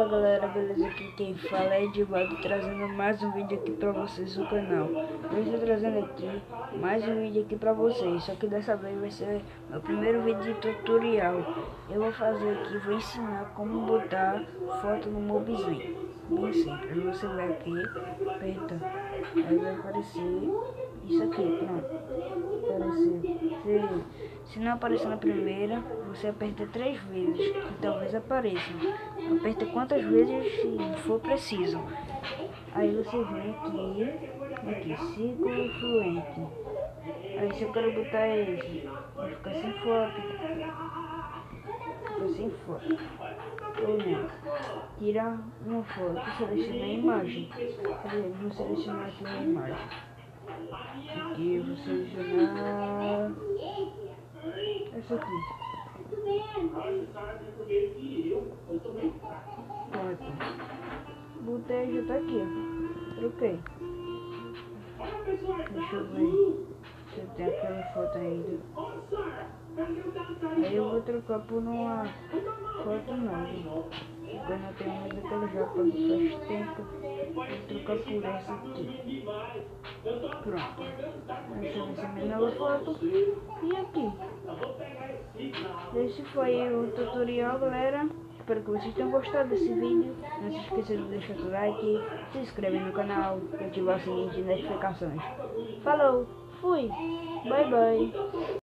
Fala galera, beleza? Aqui quem fala é Edivaldo, trazendo mais um vídeo aqui pra vocês no canal. Eu estou trazendo aqui mais um vídeo aqui pra vocês, só que dessa vez vai ser meu primeiro vídeo de tutorial. Eu vou fazer aqui, vou ensinar como botar foto no Mobisway. Bem simples, você vai aqui, aperta, aí vai aparecer isso aqui, pronto. Aparecer. Se não aparecer na primeira, você aperta 3 vezes, que talvez apareça. Aperta quantas vezes for preciso. Aí você vem aqui, círculo fluente. Aí se eu quero botar esse, vai ficar sem foto. Fica sem foto. Ou não. Tirar uma foto, selecionar a imagem. Vou selecionar aqui uma imagem. Aqui eu vou selecionar essa aqui. Pronto. Botei, já tá aqui, ó. Troquei. Deixa eu ver se eu tenho aquela foto ainda. Aí eu vou trocar por uma foto nova. Porque eu não tenho mais aquela japa faz tempo. Vou trocar por essa aqui. Pronto. Deixa eu ver se é a minha nova foto. E aqui. Esse foi o tutorial, galera. Espero que vocês tenham gostado desse vídeo. Não se esqueça de deixar o like, se inscrever no canal e ativar o sininho de notificações. Falou, fui, bye bye.